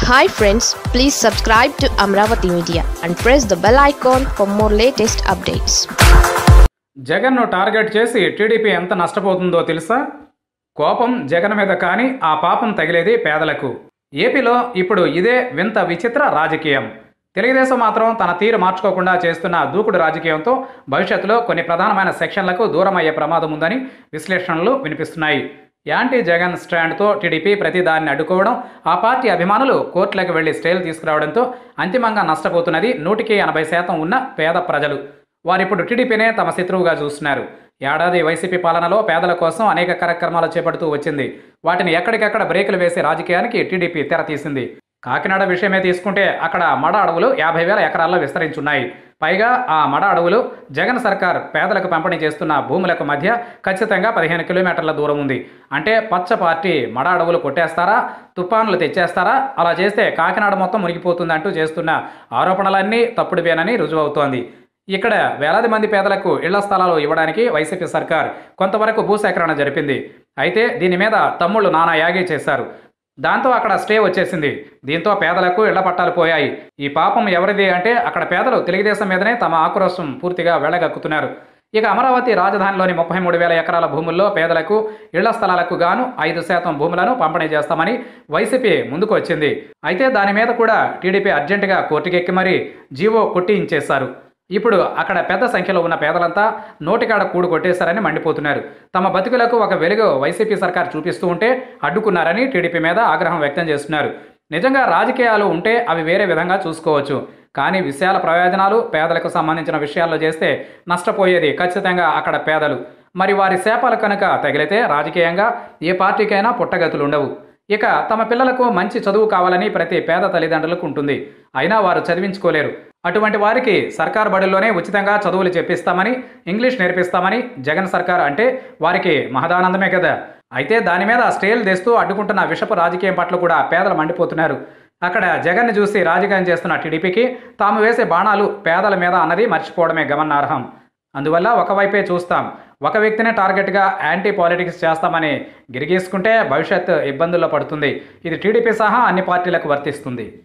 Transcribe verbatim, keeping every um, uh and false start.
Hi friends, please subscribe to Amravati Media and press the bell icon for more latest updates. జగన్ను target చేసి TDP ఎంత నష్టపోతుందో తెలుసా? కోపం జగన్ మీద కానీ ఆ పాపం తగిలేది పేదలకు. ఏపీలో ఇప్పుడు ఇదే వింత విచిత్ర రాజకీయం. తెలుగుదేశం మాత్రం తన తీరు మార్చుకోకుండా చేస్తున్న దూకుడు రాజకీయంతో భవిష్యత్తులో కొన్ని ప్రధానమైన సెక్షన్లకు దూరం అయ్యే ప్రమాదం ఉందని విశ్లేషణలు వినిపిస్తున్నాయి. యాంటీ జగన్ స్టాండ్తో టీడీపీ ప్రతిదాన్ని అడ్డుకోవడం, ఆ పార్టీ అభిమానులు కోర్టులకు వెళ్లి స్టేలు తీసుకురావడంతో అంతిమంగా నష్టపోతున్నది నూటికి ఎనభై శాతం ఉన్న పేద ప్రజలు. వారిప్పుడు టీడీపీనే తమ శత్రువుగా చూస్తున్నారు. ఏడాది వైసీపీ పాలనలో పేదల కోసం అనేక కార్యక్రమాలు చేపడుతూ వచ్చింది. వాటిని ఎక్కడికెక్కడ బ్రేకులు వేసే రాజకీయానికి టీడీపీ తెరతీసింది. కాకినాడ విషయమే తీసుకుంటే అక్కడ మడ అడవులు యాభై వేల ఎకరాల్లో విస్తరించున్నాయి. పైగా ఆ మడ అడవులు జగన్ సర్కార్ పేదలకు పంపిణీ చేస్తున్న భూములకు మధ్య ఖచ్చితంగా పదిహేను కిలోమీటర్ల దూరం ఉంది. అంటే పచ్చ పార్టీ మడ అడవులు కొట్టేస్తారా, తుఫానులు తెచ్చేస్తారా? అలా చేస్తే కాకినాడ మొత్తం మునిగిపోతుందంటూ చేస్తున్న ఆరోపణలన్నీ తప్పుడువేనని రుజువవుతోంది. ఇక్కడ వేలాది మంది పేదలకు ఇళ్ల స్థలాలు ఇవ్వడానికి వైసీపీ సర్కార్ కొంతవరకు భూసేకరణ జరిపింది. అయితే దీని మీద తమ్ముళ్ళు నానా యాగి చేశారు. దాంతో అక్కడ స్టే వచ్చేసింది. దీంతో పేదలకు ఇళ్ల పట్టాలు పోయాయి. ఈ పాపం ఎవరిది అంటే అక్కడ పేదలు తెలుగుదేశం మీదనే తమ ఆక్రోశం పూర్తిగా వెళ్ళగక్కుతున్నారు. ఇక అమరావతి రాజధానిలోని ముప్పై మూడు వేల ఎకరాల భూముల్లో పేదలకు ఇళ్ల స్థలాలకు గాను ఐదు శాతం భూములను పంపిణీ చేస్తామని వైసీపీ ముందుకు వచ్చింది. అయితే దాని మీద కూడా టీడీపీ అర్జెంటుగా కోర్టుకెక్కి మరీ జీవో కొట్టించేశారు. ఇప్పుడు అక్కడ పెద్ద సంఖ్యలో ఉన్న పేదలంతా నోటికాడ కూడు కొట్టేశారని మండిపోతున్నారు. తమ బతుకులకు ఒక వెలుగు వైసీపీ సర్కార్ చూపిస్తూ ఉంటే అడ్డుకున్నారని టీడీపీ మీద ఆగ్రహం వ్యక్తం చేస్తున్నారు. నిజంగా రాజకీయాలు ఉంటే అవి వేరే విధంగా చూసుకోవచ్చు. కానీ విశాల ప్రయోజనాలు పేదలకు సంబంధించిన విషయాల్లో చేస్తే నష్టపోయేది ఖచ్చితంగా అక్కడ పేదలు. మరి వారి శాపాలు కనుక తగిలితే రాజకీయంగా ఏ పార్టీకైనా పుట్టగతులు ఉండవు. ఇక తమ పిల్లలకు మంచి చదువు కావాలని ప్రతి పేద తల్లిదండ్రులకు ఉంటుంది. అయినా వారు చదివించుకోలేరు. అటువంటి వారికి సర్కార్ బడుల్లోనే ఉచితంగా చదువులు చెప్పిస్తామని, ఇంగ్లీష్ నేర్పిస్తామని జగన్ సర్కార్ అంటే వారికి మహదానందమే కదా. అయితే దాని మీద స్టేలు తెస్తూ అడ్డుకుంటున్న విషపు రాజకీయం పట్ల కూడా పేదలు మండిపోతున్నారు. అక్కడ జగన్ని చూసి రాజకీయం చేస్తున్న టీడీపీకి తాము వేసే బాణాలు పేదల మీద అన్నది మర్చిపోవడమే గమనార్హం. అందువల్ల ఒకవైపే చూస్తాం, ఒక వ్యక్తిని టార్గెట్గా యాంటీ పాలిటిక్స్ చేస్తామని గిరిగీసుకుంటే భవిష్యత్ ఇబ్బందుల్లో పడుతుంది. ఇది టీడీపీ సహా అన్ని పార్టీలకు వర్తిస్తుంది.